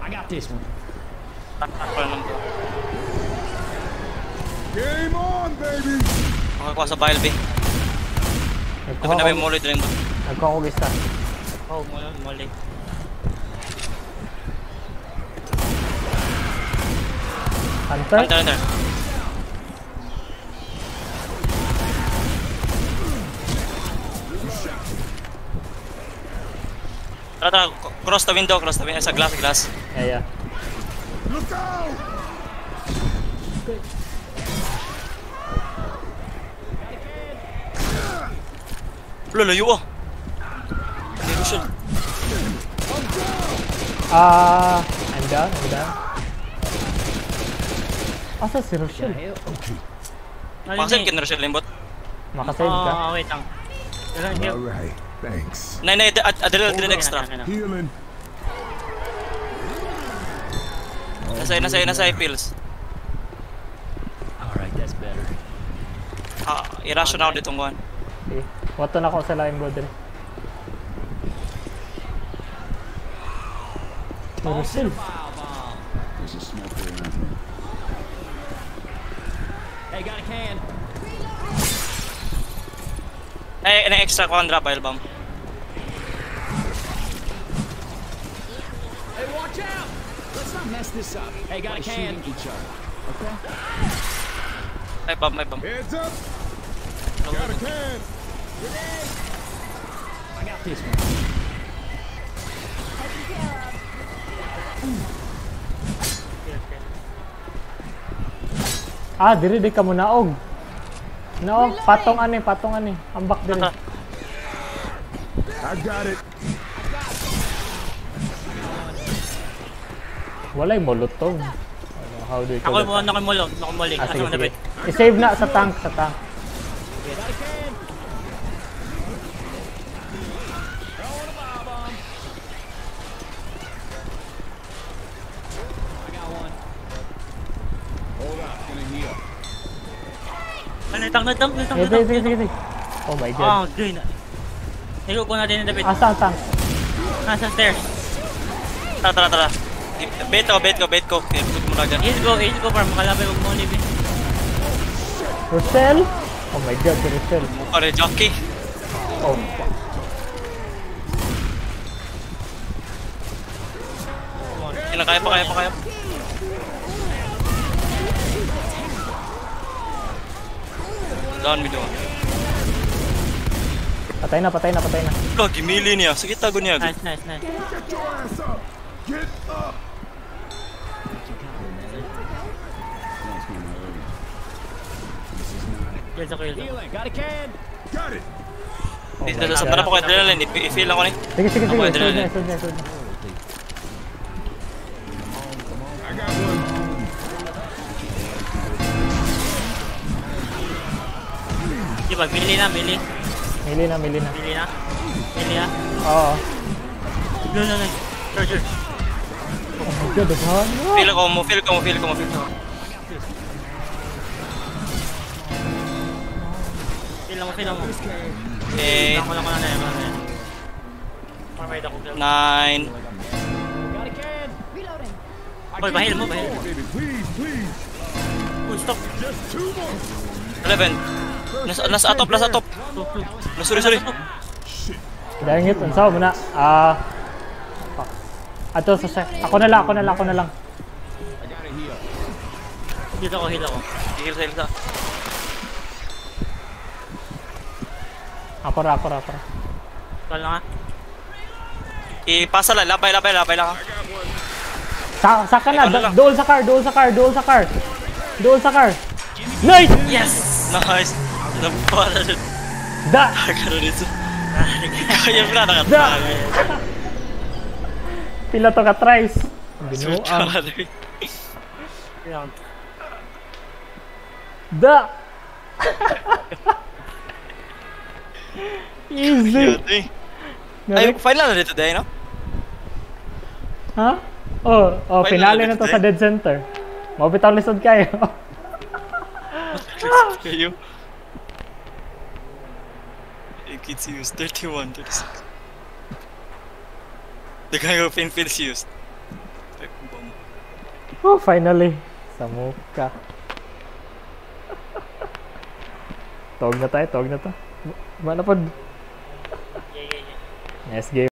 I got this one. Game on, baby! Makakuha sa Bile B. Dapat na may molly din mo. Nagkakugis ka. Oh, molly. Hunter? Hunter. Tara, cross the window, sa glass. Yeah. Look out! Layo ah. Hindi Rochelle. I'm down. Asa si Rochelle? Makasave ka na Rochelle, limbot. Makasave ka? Wait lang. Alright, thanks. Nay, adrenaline extra. Healing. Nasa pills. Alright, that's better. I-ration ako ditong one. Okay. Wato na ako sa laing brother. Rochelle. There's a smoke around here. Hey, got a can. Ay, extra ko ang drop oil bomb. Hey, watch out! Let's not mess this up. Hey, got a can. Each other. Okay? Ay, bomb. Heads up! Got a can! I got this one. Diri di ka mo naog. No, patong ani. Ambak diri. I got it. Walay molotov. How do you call it? Nakumulog. Sige. I-save na sa tank. Sige. Oh my god. Green. Higo ko na din yung David. Asa ang tank? Nasa stairs. Tara. Bait ko. Put mo na dyan. Heal ko para makalabay huwag mo ulit. Rochelle? Oh my god, si Rochelle. Mukha rin jockey. Oh fuck. Kaya pa. Down me doon. Patay na. Gimili niya. Sige, tago niya. Nice. Get your ass up! Get up! Healing. Got a can. Got it! Oh my Sa god. para po ko adrenaline. I-feel ako ni. Sige. Ako, Sud adrenaline. na. I got one. Diba, mili na. Mili na. Oo. No. Sure. Oh my god, dahan. Feel ko. Feel mo. 8, 9. Got a can. Hoy, bahil mo. Baby, please. Stop. Just 2 more. 11. Nasa atop. Sorry. Dahil ngit, unsaw mo na. Fuck. Ato sa ako na lang. I gotta heal. Heal ako. Heal sa. Ako ra. Kala nga. Ipasa lang, labay lang. I got one. Saka na, Ano lang? dool sa car. Nice! Yes! Nice! Napala dyan. Da! Karo dito. Kaya mo na Da! nakatagay. Pila to ka tries. Binuang. Da! Easy. Ay, final na dito dahil, no? Ha? Oh, finale na to Final sa dead center. Mabitaw lisod kayo. Kayo. Kids used 31, 36. The guy who pin feels used. Oh, finally. Sa muka. Tawag na tayo, tawag na to. Mana po. Yeah. Nice game.